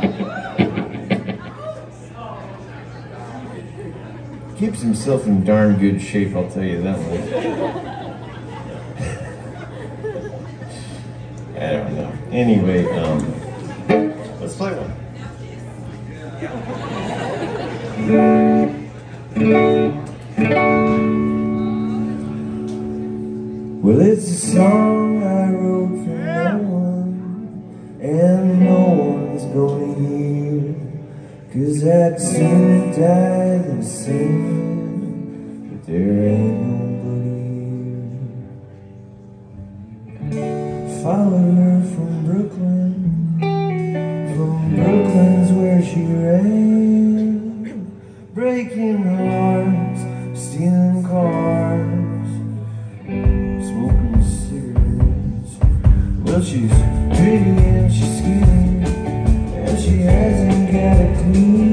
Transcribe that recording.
Keeps himself in darn good shape, I'll tell you that much. I don't know. Anyway, let's play one. Well, it's a song I wrote for no one, and no one's gonna hear, 'cause I'd sooner die than sing it, but there ain't nobody here. Followed her from Brooklyn's where she ran, breaking hearts, stealing cars, smoking cigarettes. Well, she's pretty and she's skinny, and she hasn't got a clue.